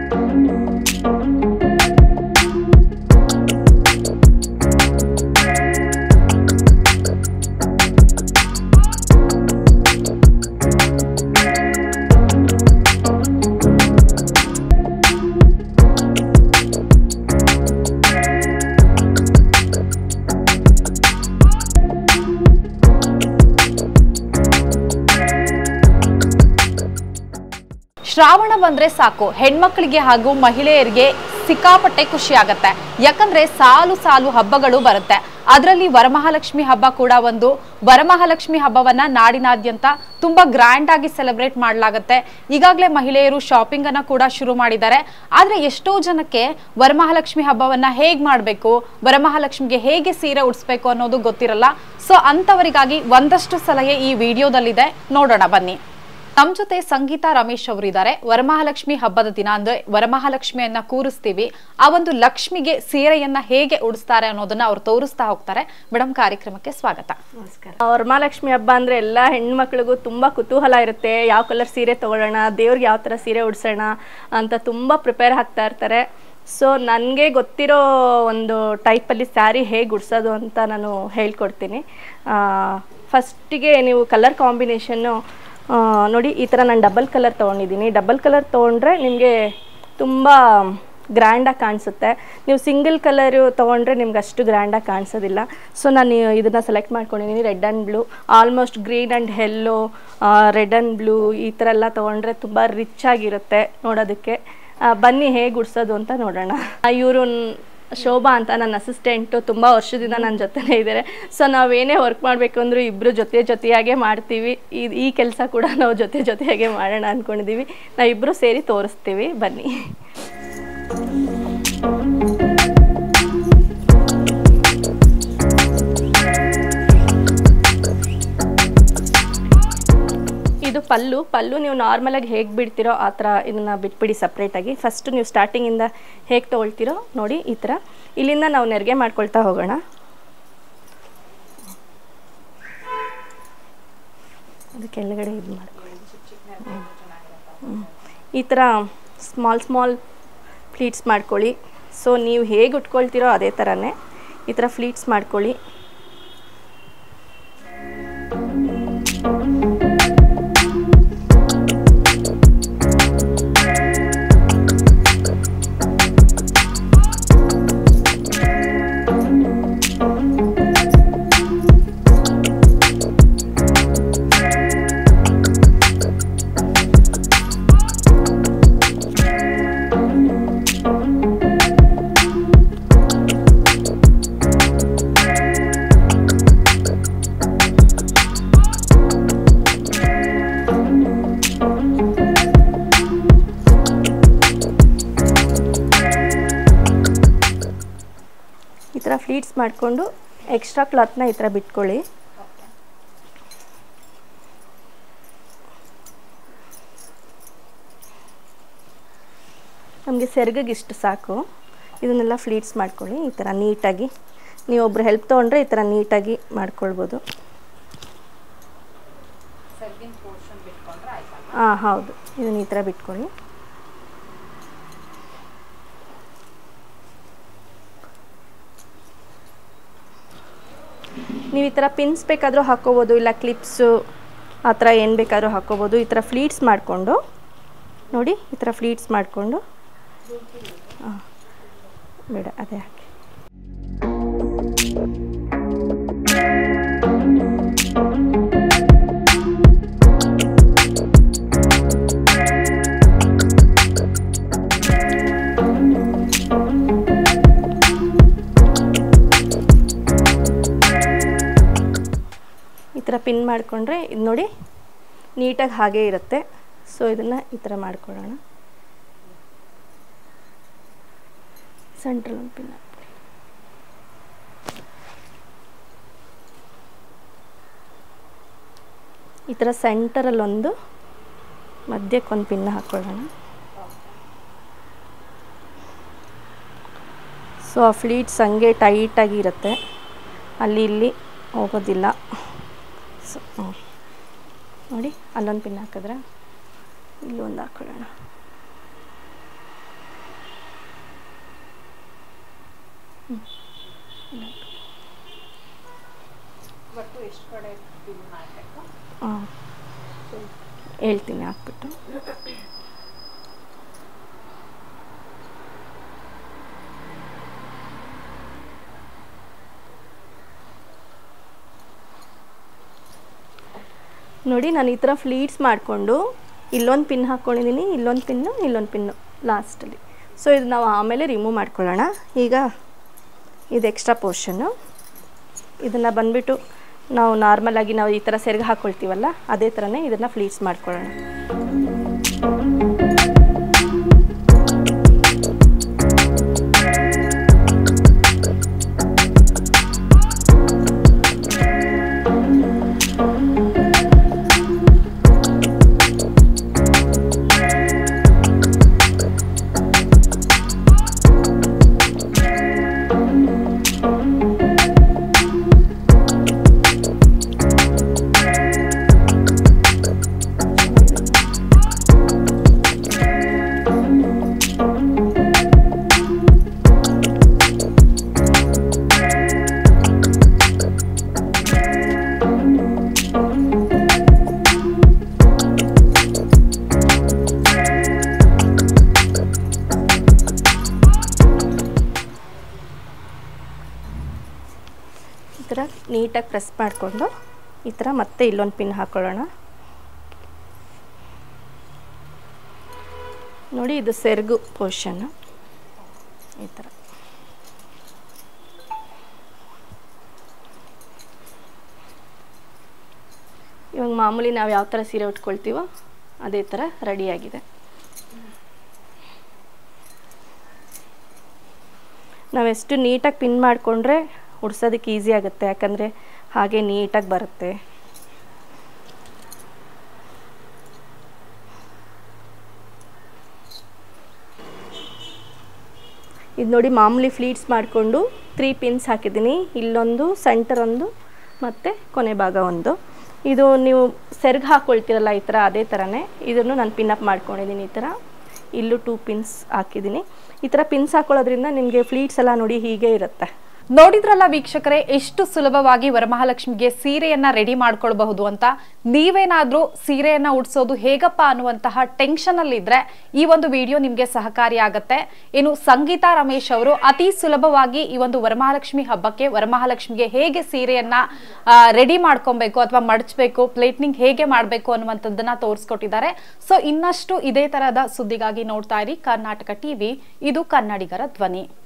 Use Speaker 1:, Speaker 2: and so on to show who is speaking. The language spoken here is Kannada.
Speaker 1: ಶ್ರಾವಣ ಬಂದ್ರೆ ಸಾಕು ಹೆಣ್ಮಕ್ಳಿಗೆ ಹಾಗೂ ಮಹಿಳೆಯರಿಗೆ ಸಿಕ್ಕಾಪಟ್ಟೆ ಖುಷಿ ಆಗುತ್ತೆ. ಯಾಕಂದ್ರೆ ಸಾಲು ಸಾಲು ಹಬ್ಬಗಳು ಬರುತ್ತೆ. ಅದರಲ್ಲಿ ವರಮಹಾಲಕ್ಷ್ಮಿ ಹಬ್ಬ ಕೂಡ ಒಂದು. ವರಮಹಾಲಕ್ಷ್ಮಿ ಹಬ್ಬವನ್ನ ನಾಡಿನಾದ್ಯಂತ ತುಂಬಾ ಗ್ರ್ಯಾಂಡ್ ಆಗಿ ಸೆಲೆಬ್ರೇಟ್ ಮಾಡಲಾಗುತ್ತೆ. ಈಗಾಗಲೇ ಮಹಿಳೆಯರು ಶಾಪಿಂಗ್ ಅನ್ನ ಕೂಡ ಶುರು ಮಾಡಿದ್ದಾರೆ. ಆದ್ರೆ ಎಷ್ಟೋ ಜನಕ್ಕೆ ವರಮಹಾಲಕ್ಷ್ಮಿ ಹಬ್ಬವನ್ನ ಹೇಗ್ ಮಾಡಬೇಕು, ವರಮಹಾಲಕ್ಷ್ಮಿಗೆ ಹೇಗೆ ಸೀರೆ ಉಡಿಸಬೇಕು ಅನ್ನೋದು ಗೊತ್ತಿರಲ್ಲ. ಸೊ ಅಂತವರಿಗಾಗಿ ಒಂದಷ್ಟು ಸಲಹೆ ಈ ವಿಡಿಯೋದಲ್ಲಿದೆ, ನೋಡೋಣ ಬನ್ನಿ. ನಮ್ಮ ಜೊತೆ ಸಂಗೀತಾ ರಮೇಶ್ ಅವರು ಇದ್ದಾರೆ. ವರಮಹಾಲಕ್ಷ್ಮಿ ಹಬ್ಬದ ದಿನ ಅಂದ್ರೆ ವರಮಹಾಲಕ್ಷ್ಮಿಯನ್ನ ಕೂರಿಸ್ತೀವಿ, ಆ ಒಂದು ಲಕ್ಷ್ಮಿಗೆ ಸೀರೆಯನ್ನ ಹೇಗೆ ಉಡಿಸ್ತಾರೆ ಅನ್ನೋದನ್ನ ಅವ್ರು ತೋರಿಸ್ತಾ ಹೋಗ್ತಾರೆ. ಮೇಡಮ್, ಕಾರ್ಯಕ್ರಮಕ್ಕೆ ಸ್ವಾಗತ.
Speaker 2: ನಮಸ್ಕಾರ. ವರಮಹಾಲಕ್ಷ್ಮಿ ಹಬ್ಬ ಅಂದ್ರೆ ಎಲ್ಲಾ ಹೆಣ್ಮಕ್ಳಿಗೂ ತುಂಬಾ ಕುತೂಹಲ ಇರುತ್ತೆ. ಯಾವ ಕಲರ್ ಸೀರೆ ತಗೊಳ್ಳೋಣ, ದೇವ್ರಿಗೆ ಯಾವ ತರ ಸೀರೆ ಉಡ್ಸೋಣ ಅಂತ ತುಂಬಾ ಪ್ರಿಪೇರ್ ಆಗ್ತಾ ಇರ್ತಾರೆ. ಸೊ ನನಗೆ ಗೊತ್ತಿರೋ ಒಂದು ಟೈಪಲ್ಲಿ ಸ್ಯಾರಿ ಹೇಗೆ ಉಡ್ಸೋದು ಅಂತ ನಾನು ಹೇಳ್ಕೊಡ್ತೀನಿ. ಫಸ್ಟಿಗೆ ನೀವು ಕಲರ್ ಕಾಂಬಿನೇಷನ್ನು ನೋಡಿ, ಈ ಥರ ನಾನು ಡಬಲ್ ಕಲರ್ ತೊಗೊಂಡಿದ್ದೀನಿ. ಡಬಲ್ ಕಲರ್ ತೊಗೊಂಡ್ರೆ ನಿಮಗೆ ತುಂಬ ಗ್ರ್ಯಾಂಡಾಗಿ ಕಾಣಿಸುತ್ತೆ. ನೀವು ಸಿಂಗಲ್ ಕಲರು ತೊಗೊಂಡ್ರೆ ನಿಮ್ಗೆ ಅಷ್ಟು ಗ್ರ್ಯಾಂಡಾಗಿ ಕಾಣಿಸೋದಿಲ್ಲ. ಸೊ ನಾನು ಇದನ್ನು ಸೆಲೆಕ್ಟ್ ಮಾಡ್ಕೊಂಡಿದ್ದೀನಿ, red and blue. Almost green and yellow, red and blue ಈ ಥರ ಎಲ್ಲ ತೊಗೊಂಡ್ರೆ ತುಂಬ ರಿಚ್ ಆಗಿರುತ್ತೆ ನೋಡೋದಕ್ಕೆ. ಬನ್ನಿ ಹೇಗೆ ಉಡ್ಸೋದು ಅಂತ ನೋಡೋಣ. ಇವರು ಶೋಭಾ ಅಂತ ನನ್ನ ಅಸಿಸ್ಟೆಂಟು, ತುಂಬ ವರ್ಷದಿಂದ ನನ್ನ ಜೊತೆನೇ ಇದ್ದಾರೆ. ಸೊ ನಾವೇನೇ ವರ್ಕ್ ಮಾಡಬೇಕು ಅಂದರೂ ಇಬ್ಬರು ಜೊತೆಯಾಗೆ ಮಾಡ್ತೀವಿ. ಈ ಕೆಲಸ ಕೂಡ ನಾವು ಜೊತೆಯಾಗೆ ಮಾಡೋಣ ಅಂದ್ಕೊಂಡಿದ್ದೀವಿ. ನಾವಿಬ್ಬರು ಸೇರಿ ತೋರಿಸ್ತೀವಿ, ಬನ್ನಿ. ಇದು ಪಲ್ಲು ನೀವು ನಾರ್ಮಲಾಗಿ ಹೇಗೆ ಬಿಡ್ತೀರೋ ಆ ಥರ ಇದನ್ನು ಬಿಟ್ಬಿಡಿ ಸಪ್ರೇಟಾಗಿ. ಫಸ್ಟು ನೀವು ಸ್ಟಾರ್ಟಿಂಗಿಂದ ಹೇಗೆ ತೊಗೊಳ್ತೀರೋ ನೋಡಿ, ಈ ಥರ ಇಲ್ಲಿಂದ ನಾವು ನೆರಿಗೆ ಮಾಡ್ಕೊಳ್ತಾ ಹೋಗೋಣ. ಅದು ಕೆಳಗಡೆ ಇದು ಮಾಡ್ಕೊಳ್ಳಿ. ಈ ಥರ ಸ್ಮಾಲ್ ಫ್ಲೀಟ್ಸ್ ಮಾಡ್ಕೊಳ್ಳಿ. ಸೊ ನೀವು ಹೇಗೆ ಉಟ್ಕೊಳ್ತೀರೋ ಅದೇ ಥರನೇ ಈ ಥರ ಫ್ಲೀಟ್ಸ್ ಮಾಡ್ಕೊಳ್ಳಿ. ಈ ಥರ ಫ್ಲೀಟ್ಸ್ ಮಾಡಿಕೊಂಡು ಎಕ್ಸ್ಟ್ರಾ ಕ್ಲಾತ್ನ ಈ ಥರ ಬಿಟ್ಕೊಳ್ಳಿ. ನಮಗೆ ಸೆರಗಿಗೆ ಇಷ್ಟು ಸಾಕು. ಇದನ್ನೆಲ್ಲ ಫ್ಲೀಟ್ಸ್ ಮಾಡ್ಕೊಳ್ಳಿ ಈ ಥರ ನೀಟಾಗಿ. ನೀವೊಬ್ರು ಹೆಲ್ಪ್ ತೊಗೊಂಡ್ರೆ ಈ ಥರ ನೀಟಾಗಿ ಮಾಡ್ಕೊಳ್ಬೋದು. ಹಾಂ ಹೌದು, ಇದನ್ನ ಈ ಥರ ಬಿಟ್ಕೊಳ್ಳಿ. ನೀವು ಈ ಥರ ಪಿನ್ಸ್ ಬೇಕಾದರೂ ಹಾಕ್ಕೋಬೋದು, ಇಲ್ಲ ಕ್ಲಿಪ್ಸು ಆ ಥರ ಏನು ಬೇಕಾದರೂ ಹಾಕ್ಕೋಬೋದು. ಈ ಥರ ಫ್ಲೀಟ್ಸ್ ಮಾಡಿಕೊಂಡು ನೋಡಿ, ಈ ಥರ ಫ್ಲೀಟ್ಸ್ ಮಾಡಿಕೊಂಡು ಹಾಂ ಬೇಡ ಅದೇ ಹಾಕಿ. ಈ ಥರ ಪಿನ್ ಮಾಡಿಕೊಂಡ್ರೆ ಇದು ನೋಡಿ ನೀಟಾಗಿ ಹಾಗೇ ಇರುತ್ತೆ. ಸೊ ಇದನ್ನು ಈ ಥರ ಮಾಡ್ಕೊಳ್ಳೋಣ. ಸೆಂಟ್ರಲ್ ಒಂದು ಪಿನ್ ಹಾಕ್ಬಿಡಿ. ಈ ಥರ ಸೆಂಟರಲ್ಲೊಂದು, ಮಧ್ಯಕ್ಕೊಂದು ಪಿನ್ ಹಾಕ್ಕೊಳ್ಳೋಣ. ಸೊ ಆ ಫ್ಲೀಟ್ಸ್ ಹಂಗೆ ಟೈಟಾಗಿ ಇರುತ್ತೆ, ಅಲ್ಲಿ ಇಲ್ಲಿ ಹೋಗೋದಿಲ್ಲ. ಸೊ ನೋಡಿ, ಅಲ್ಲೊಂದು ಪಿನ್ ಹಾಕಿದ್ರೆ ಇಲ್ಲೊಂದು ಹಾಕ್ಕೊಳ್ಳೋಣ. ಹೇಳ್ತೀನಿ ಹಾಕ್ಬಿಟ್ಟು. ನೋಡಿ ನಾನು ಈ ಥರ ಫ್ಲೀಟ್ಸ್ ಮಾಡಿಕೊಂಡು ಇಲ್ಲೊಂದು ಪಿನ್ ಹಾಕ್ಕೊಂಡಿದ್ದೀನಿ, ಇಲ್ಲೊಂದು ಪಿನ್ನು ಲಾಸ್ಟಲ್ಲಿ. ಸೊ ಇದು ನಾವು ಆಮೇಲೆ ರಿಮೂವ್ ಮಾಡ್ಕೊಳ್ಳೋಣ. ಈಗ ಇದು ಎಕ್ಸ್ಟ್ರಾ ಪೋರ್ಷನ್ನು, ಇದನ್ನು ಬಂದುಬಿಟ್ಟು ನಾವು ನಾರ್ಮಲಾಗಿ ನಾವು ಈ ಥರ ಸೆರಗು ಹಾಕ್ಕೊಳ್ತೀವಲ್ಲ ಅದೇ ಥರನೇ ಇದನ್ನು ಫ್ಲೀಟ್ಸ್ ಮಾಡ್ಕೊಳ್ಳೋಣ. ಈ ಥರ ನೀಟಾಗಿ ಪ್ರೆಸ್ ಮಾಡಿಕೊಂಡು ಈ ಥರ ಮತ್ತೆ ಇಲ್ಲೊಂದು ಪಿನ್ ಹಾಕ್ಕೊಳ್ಳೋಣ. ನೋಡಿ ಇದು ಸೆರಗು ಪೋರ್ಷನ್ನು ಈ ಥರ. ಇವಾಗ ಮಾಮೂಲಿ ನಾವು ಯಾವ ಥರ ಸೀರೆ ಉಟ್ಕೊಳ್ತೀವೋ ಅದೇ ಥರ ರೆಡಿಯಾಗಿದೆ. ನಾವೆಷ್ಟು ನೀಟಾಗಿ ಪಿನ್ ಮಾಡಿಕೊಂಡ್ರೆ ಉಡ್ಸೋದಕ್ಕೆ ಈಸಿ ಆಗುತ್ತೆ, ಯಾಕಂದರೆ ಹಾಗೆ ನೀಟಾಗಿ ಬರುತ್ತೆ. ಇದು ನೋಡಿ ಮಾಮೂಲಿ ಫ್ಲೀಟ್ಸ್ ಮಾಡಿಕೊಂಡು 3 ಪಿನ್ಸ್ ಹಾಕಿದ್ದೀನಿ. ಇಲ್ಲೊಂದು, ಸೆಂಟರ್ ಒಂದು ಮತ್ತು ಕೊನೆ ಭಾಗ ಒಂದು. ಇದು ನೀವು ಸೆರಗು ಹಾಕ್ಕೊಳ್ತೀರಲ್ಲ ಈ ಥರ ಅದೇ ಥರನೇ ಇದನ್ನು ನಾನು ಪಿನ್ ಅಪ್ ಮಾಡ್ಕೊಂಡಿದ್ದೀನಿ. ಈ ಥರ ಇಲ್ಲೂ 2 ಪಿನ್ಸ್ ಹಾಕಿದ್ದೀನಿ. ಈ ಥರ ಪಿನ್ಸ್ ಹಾಕೊಳ್ಳೋದ್ರಿಂದ ನಿಮಗೆ ಫ್ಲೀಟ್ಸ್ ಎಲ್ಲ ನೋಡಿ ಹೀಗೆ ಇರುತ್ತೆ.
Speaker 1: ನೋಡಿದ್ರಲ್ಲ ವೀಕ್ಷಕರೇ, ಎಷ್ಟು ಸುಲಭವಾಗಿ ವರಮಹಾಲಕ್ಷ್ಮಿಗೆ ಸೀರೆಯನ್ನ ರೆಡಿ ಮಾಡ್ಕೊಳ್ಬಹುದು ಅಂತ. ನೀವೇನಾದ್ರೂ ಸೀರೆಯನ್ನ ಉಡ್ಸೋದು ಹೇಗಪ್ಪ ಅನ್ನುವಂತಹ ಟೆನ್ಷನ್ ಅಲ್ಲಿ ಇದ್ರೆ ಈ ಒಂದು ವಿಡಿಯೋ ನಿಮ್ಗೆ ಸಹಕಾರಿಯಾಗತ್ತೆ. ಇನ್ನು ಸಂಗೀತಾ ರಮೇಶ್ ಅವರು ಅತಿ ಸುಲಭವಾಗಿ ಈ ಒಂದು ವರಮಹಾಲಕ್ಷ್ಮಿ ಹಬ್ಬಕ್ಕೆ ವರಮಹಾಲಕ್ಷ್ಮಿಗೆ ಹೇಗೆ ಸೀರೆಯನ್ನ ರೆಡಿ ಮಾಡ್ಕೊಬೇಕು ಅಥವಾ ಮಡಚಬೇಕು, ಪ್ಲೇಟ್ನಿಂಗ್ ಹೇಗೆ ಮಾಡಬೇಕು ಅನ್ನುವಂಥದ್ದನ್ನ ತೋರಿಸ್ಕೊಟ್ಟಿದ್ದಾರೆ. ಸೊ ಇನ್ನಷ್ಟು ಇದೇ ತರಹದ ಸುದ್ದಿಗಾಗಿ ನೋಡ್ತಾ ಇರಿ ಕರ್ನಾಟಕ ಟಿವಿ, ಇದು ಕನ್ನಡಿಗರ ಧ್ವನಿ.